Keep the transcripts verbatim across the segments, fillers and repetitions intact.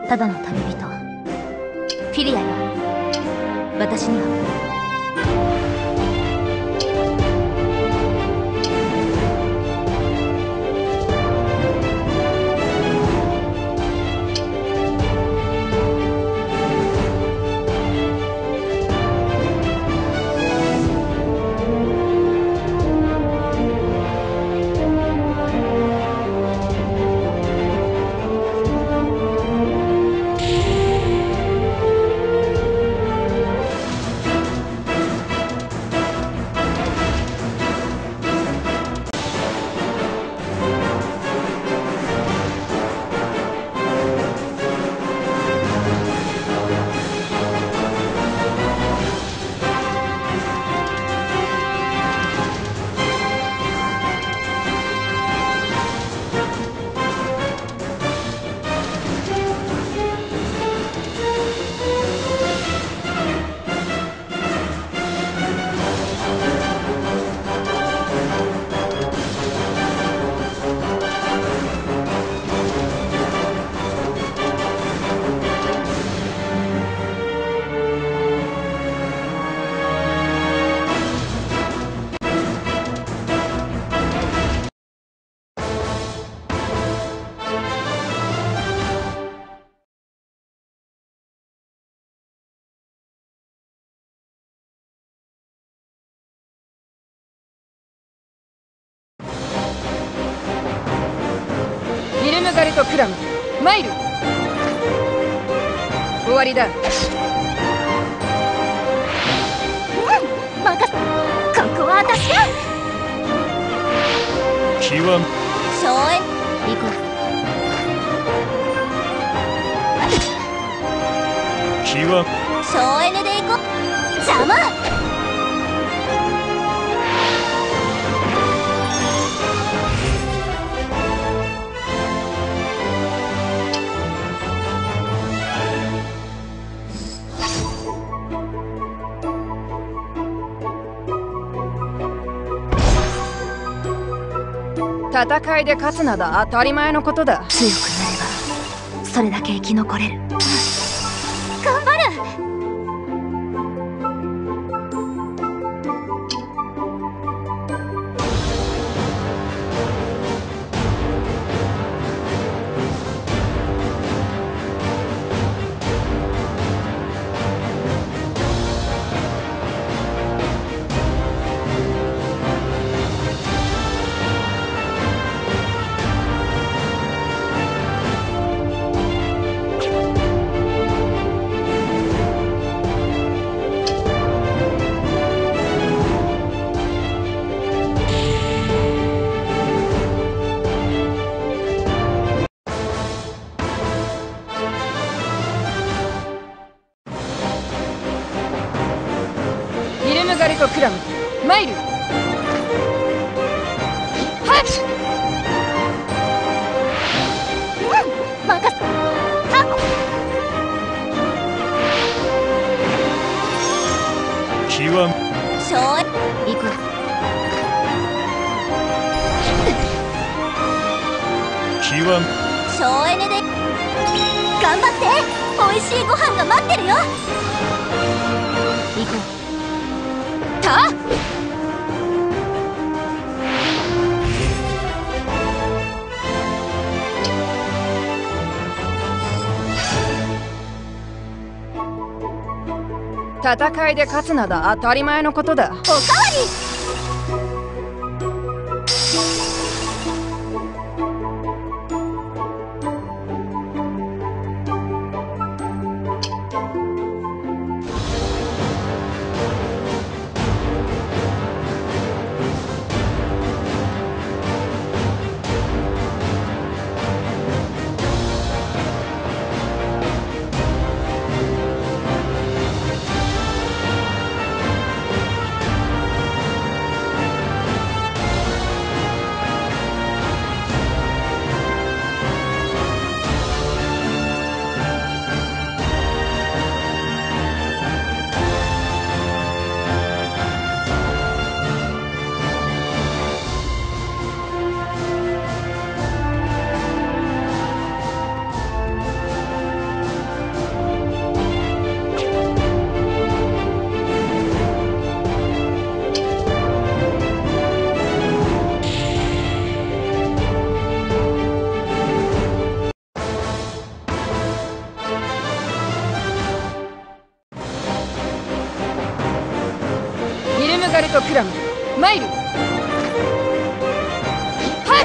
ただの旅人フィリアよ。私にはガリとクラムマイル終わりだ。うん、 任せ、ここは私だ。 気は荘園行こう。気は荘園で行こう。邪魔。 戦いで勝つなど当たり前のことだ。 強くなればそれだけ生き残れる。頑張る。 ガリとクラムマイルはっ、 うん、任せタコ気は荘園行く。 気は荘園で頑張って。美味しいご飯が待ってるよ。行こう。た戦いで勝つなど当たり前のことだ。 おかわり。 ラムマイル。はい。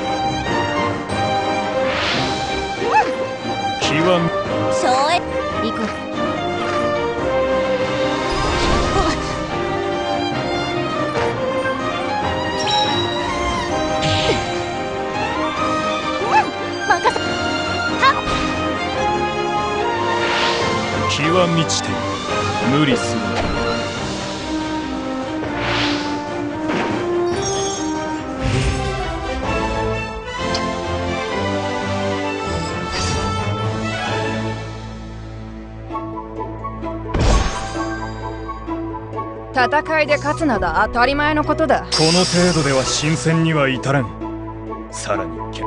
極め省エ行こう。 極み地点無理する。 戦いで勝つなど当たり前のことだ。 この程度では新鮮には至らん。さらにけ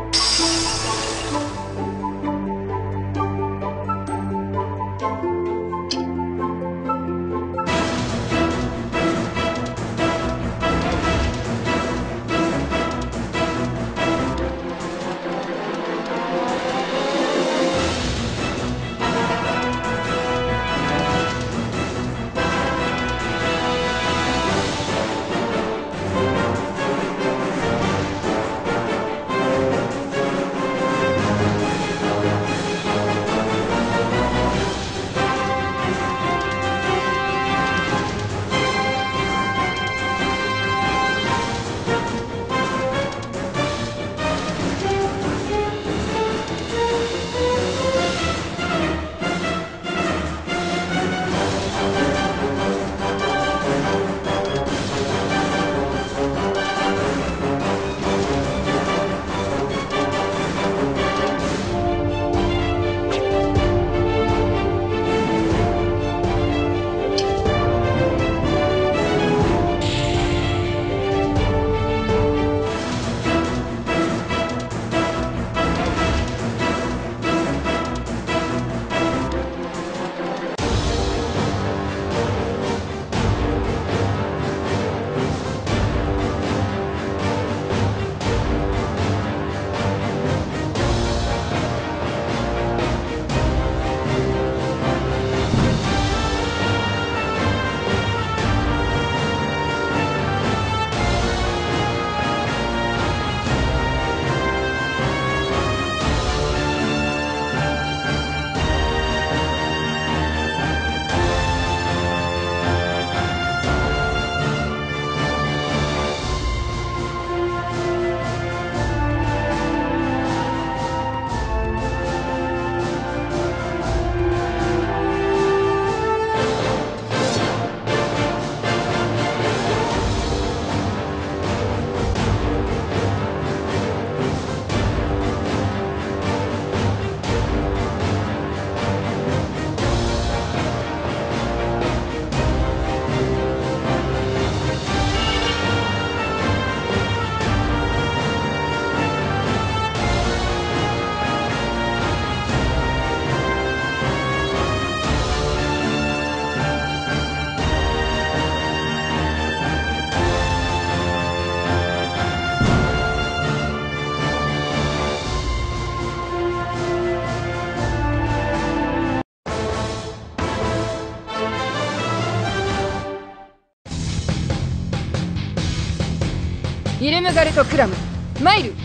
イルムガルトクラムマイル。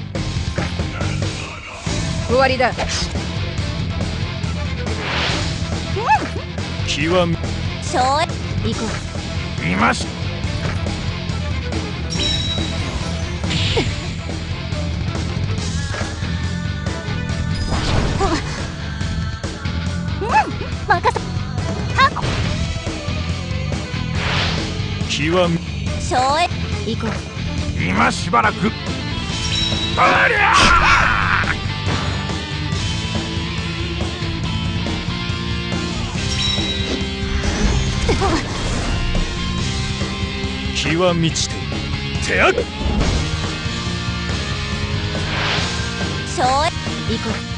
終わりだ。 極め省エ行こう。 いまし任せ極め省エ行こう。 今しばらくありゃ極み地点手あぐ省エ行こう。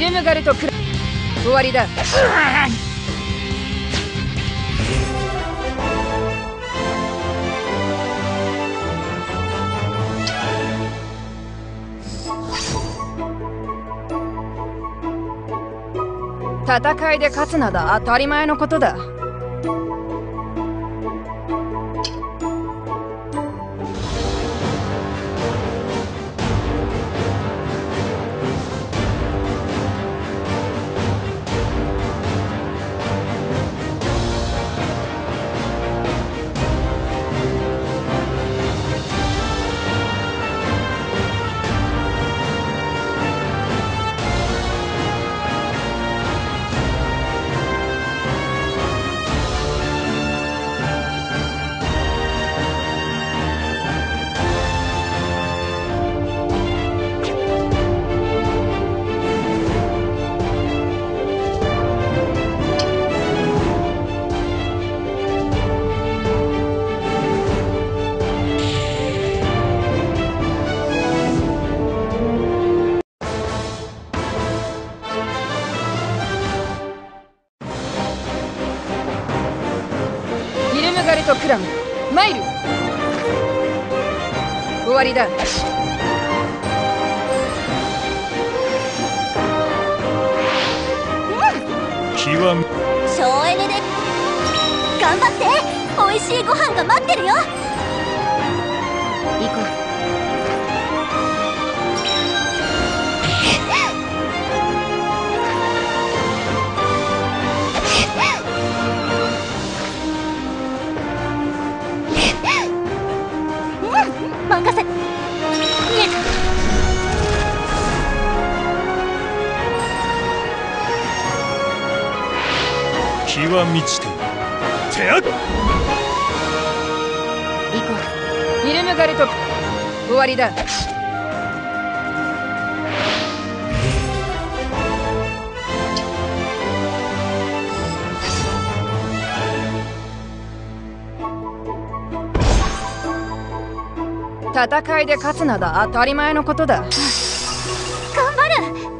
イルムガルトクラ終わりだ。戦いで勝つなど当たり前のことだ。ガルトクラムマイル終わりだ。 気は省エネで頑張って。美味しいご飯が待ってるよ。行こう。任せ。 気は満ちている。てあっ。 行こう。イルムガルト終わりだ。戦いで勝つなど当たり前のことだ。 頑張る。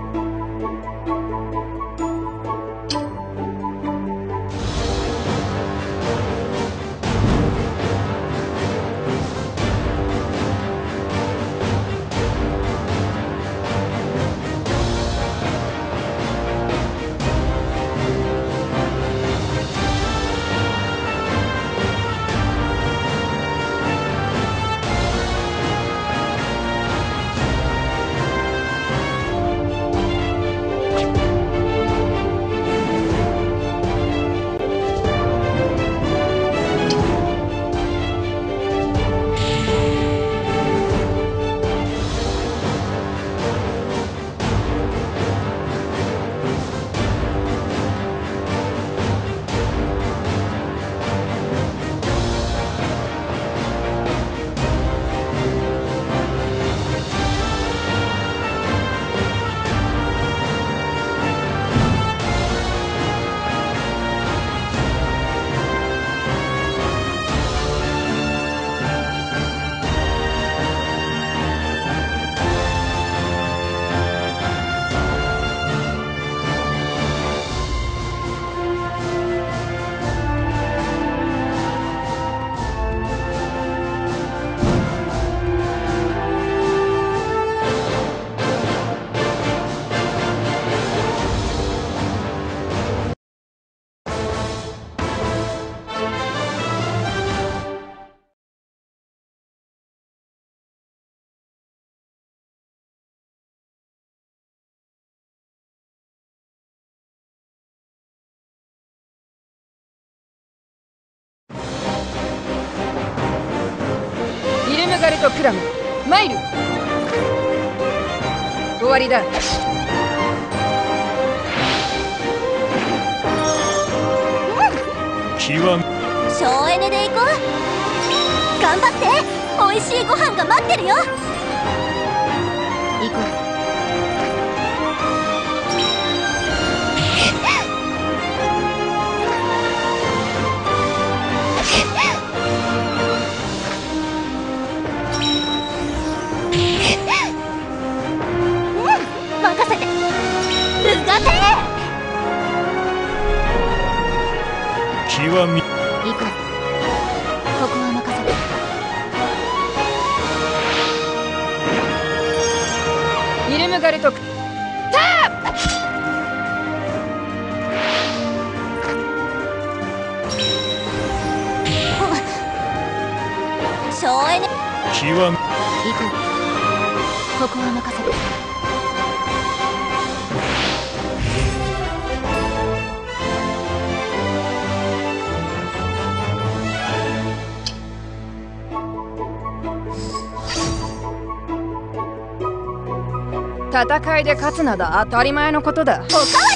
イルムガルトクラムマイル終わりだ。 気は省エネで行こう。頑張って。美味しいご飯が待ってるよ。行こう。任せて。 極み。 行こう。ここは任せて。 イルムガルト。 省エネ。 極み。 行こう。ここは任せて。 戦いで勝つなど当たり前のことだ。 おかわり。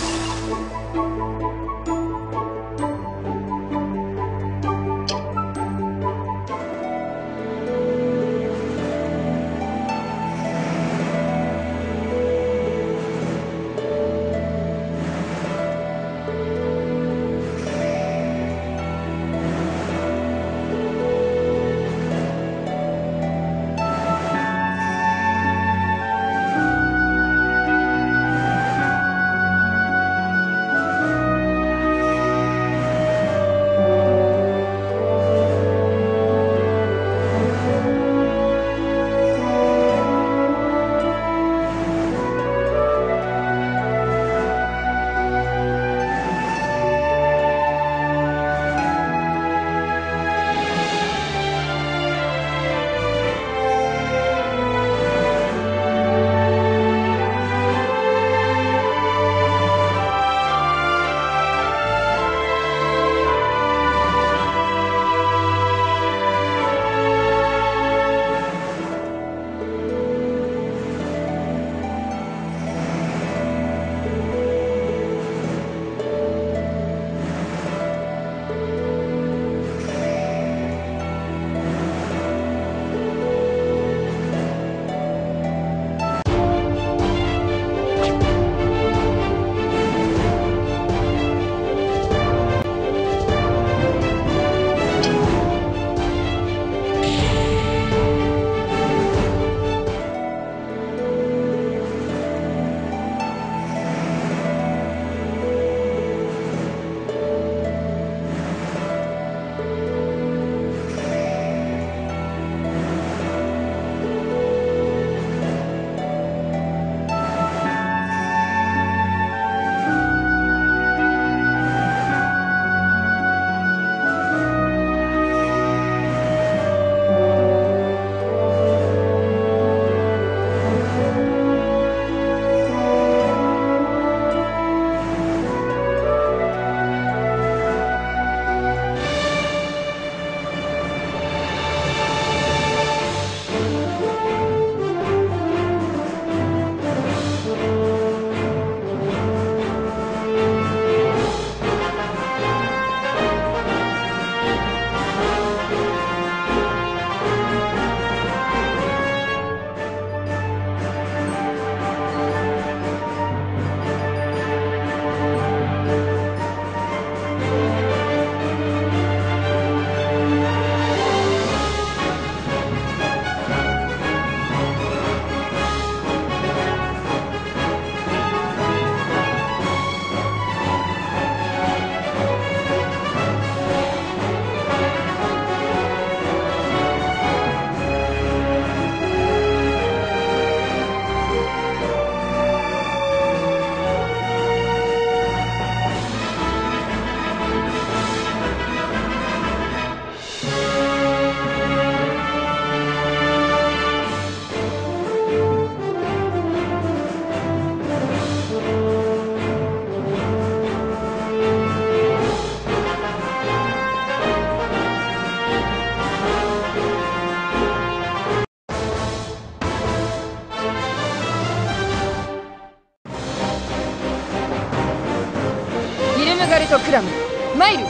ガルトクラムマイル。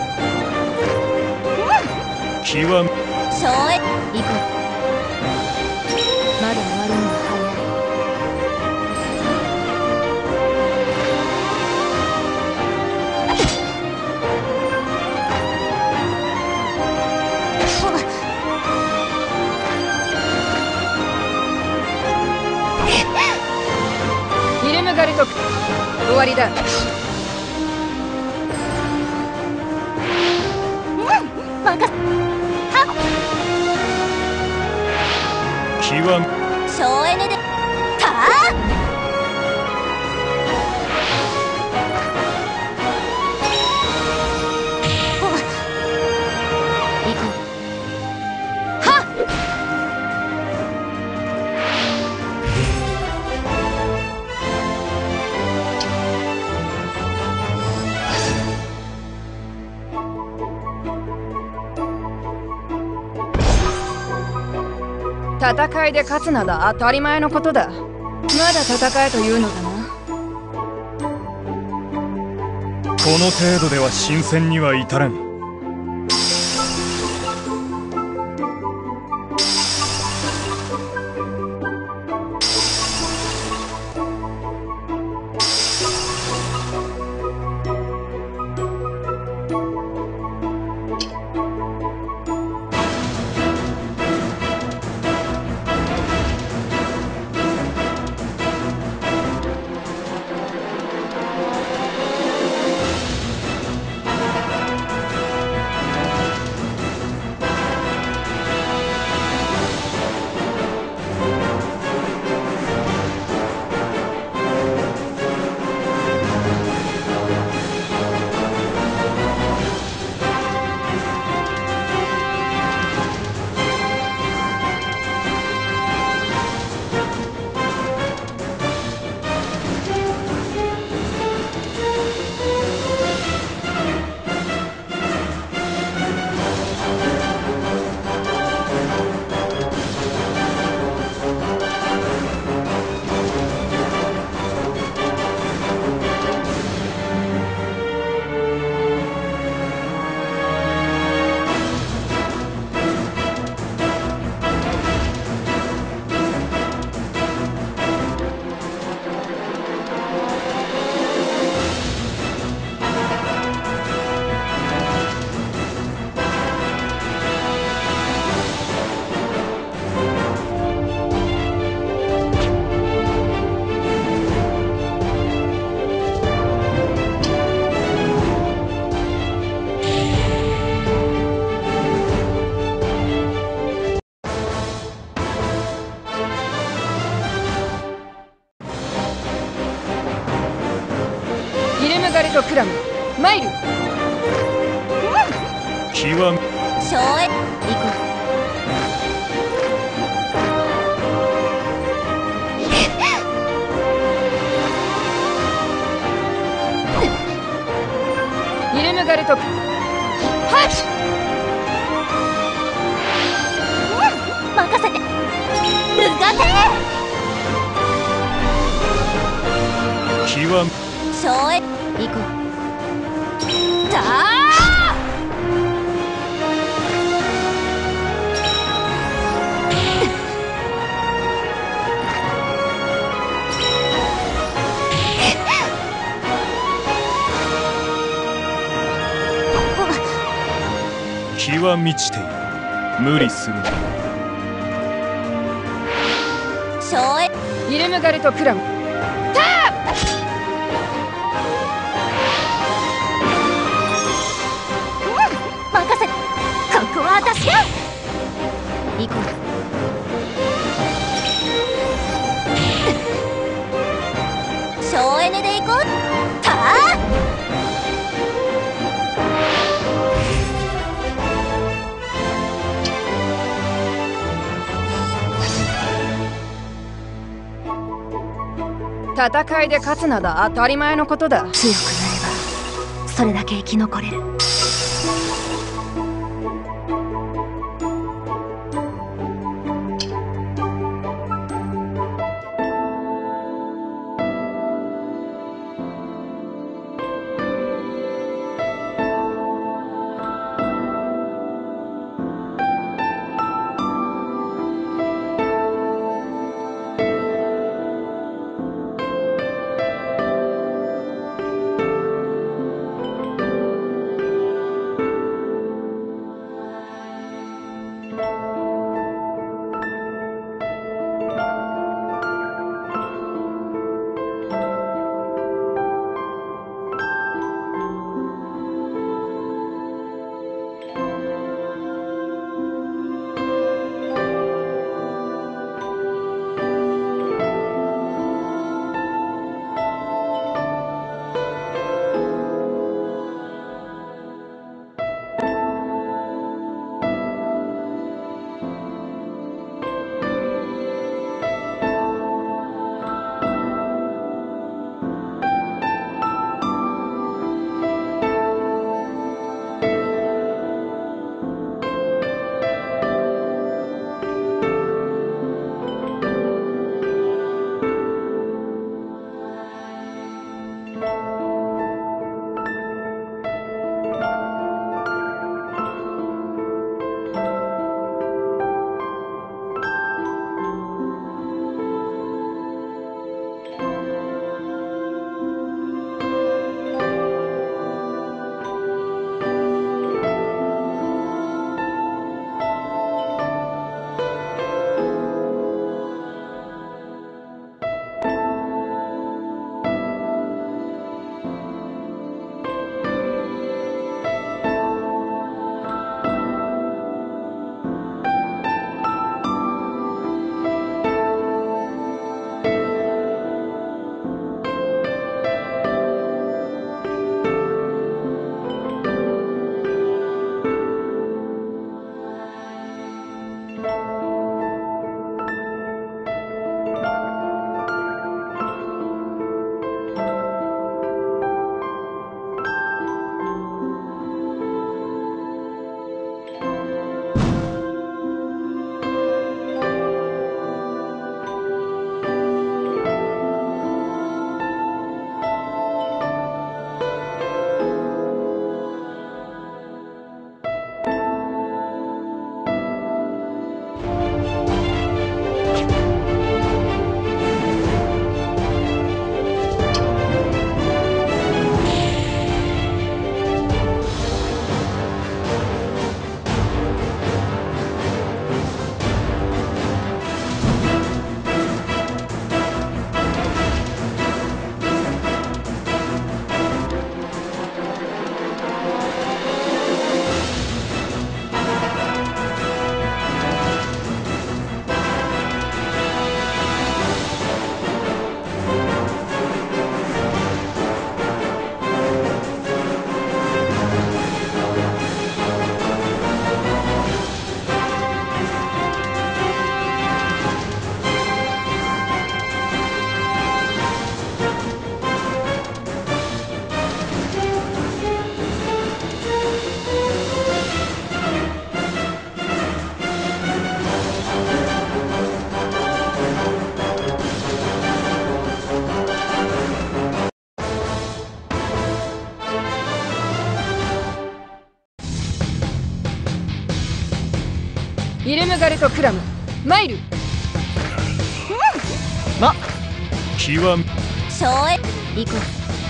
極み。 省エ。行こう。 まだ終わるのは早い。イルムガルトク終わりだ。 は省エネでたあ行こう。はっ戦いで勝つなど当たり前のことだ。まだ戦えというのだな。 この程度では新鮮には至らん。 ガルトクラムマイル気は省エ行こイルムガルトはっ任せてうがて気は省エ行こう。たあ気は満ちている。無理するな。 省エイルムガルトクラム任せてここは私が行こう。省エネで行こう。たあ戦いで勝つなど当たり前のことだ。 強くなればそれだけ生き残れる。 イルムガルト・クラムマイル。 ま気は省エ行こう。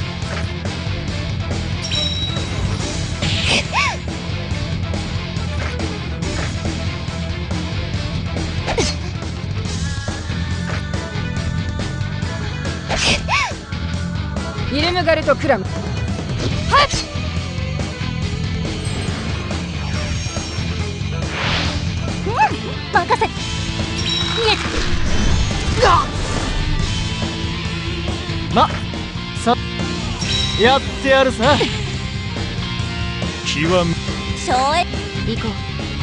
イルムガルト・クラム。はっ。 うん任せ。見えた。 まさやってやるさ。 気は省エ行こう。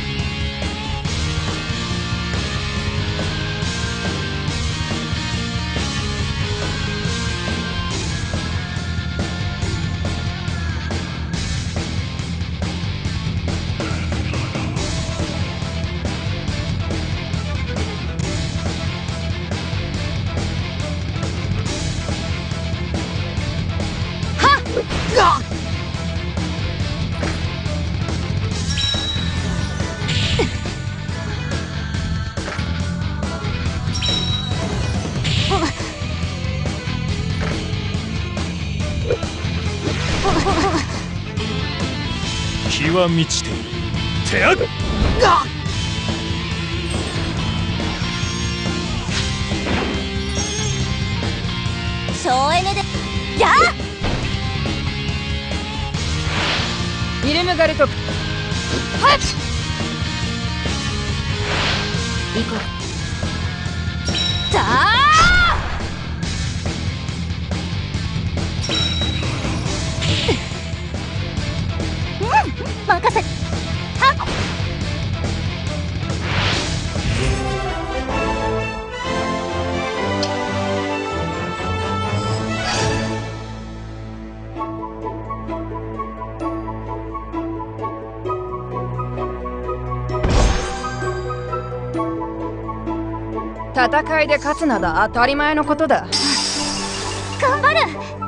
気は満ちている。手あっ省エネでやあ。 イルムガルト。はっ。 行こう。ザー任せ。はっ。 戦いで勝つなど当たり前のことだ。 頑張る。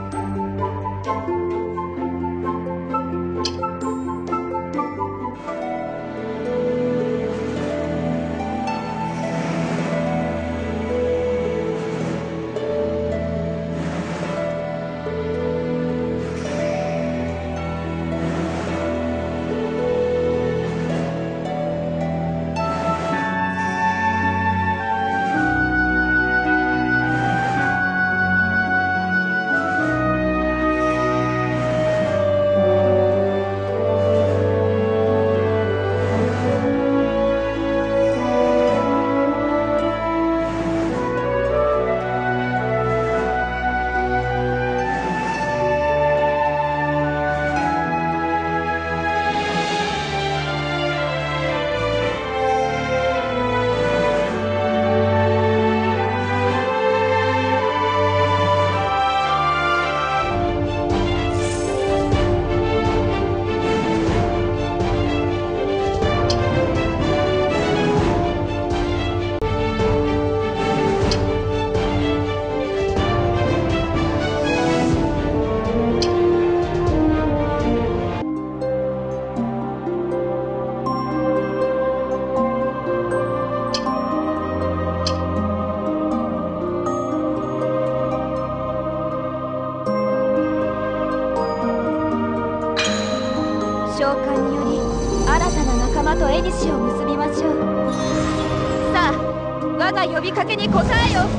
召喚により新たな仲間と縁を結びましょう。さあ我が呼びかけに応えよ。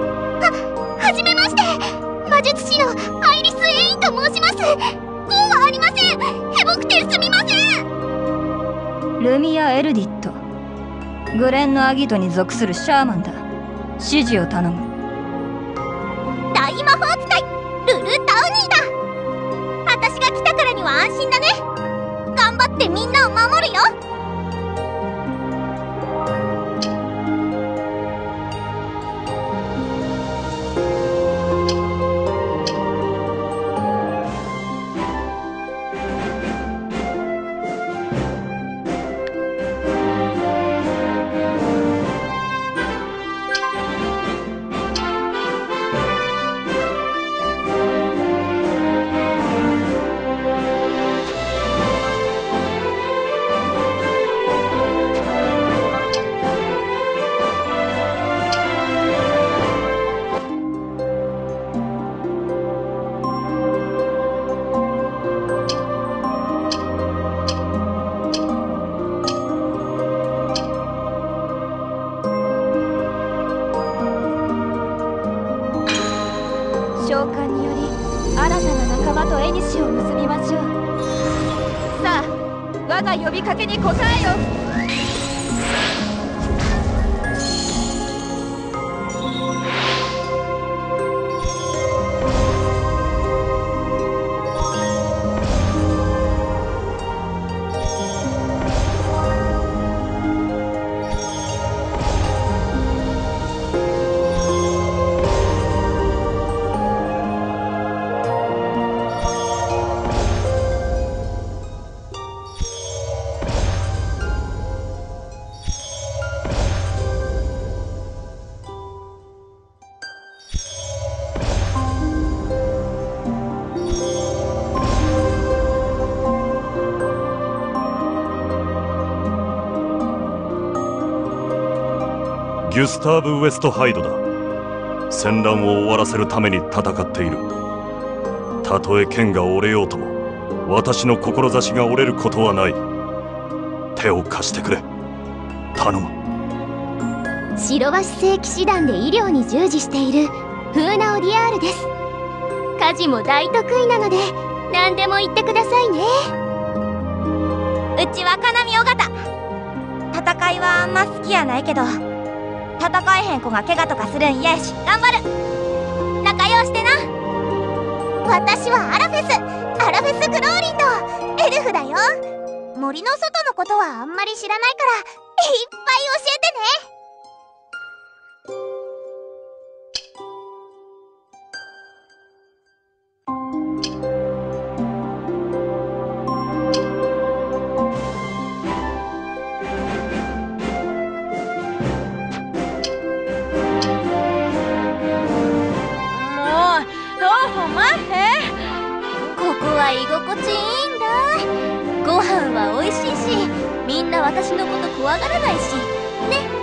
はじめまして、魔術師のアイリス・エインと申します。こうはりません。ヘボくてすみません。 ルミア・エルディット、グレンのアギトに属するシャーマンだ。指示を頼む。 大魔法使いルル・タウニーだ。私が来たからには安心だね。頑張ってみんなを守るよ。 召喚により新たな仲間と縁を結びましょう。さあ、我が呼びかけに応えよ。 ギュスターブ・ウェストハイドだ。戦乱を終わらせるために戦っている。たとえ剣が折れようとも私の志が折れることはない。手を貸してくれ、頼む。 白橋聖騎士団で医療に従事しているフーナ・オディアールです。家事も大得意なので何でも言ってくださいね。うちはカミ尾形。戦いはあんま好きやないけど、戦えへん子が怪我とかするん嫌やし頑張る。仲良してな。私はアラフェスアラフェス・グローリンド、エルフだよ。森の外のことはあんまり知らないからいっぱい教えてね。ここは居心地いいんだ。ご飯は美味しいし、みんな私のこと怖がらないしね。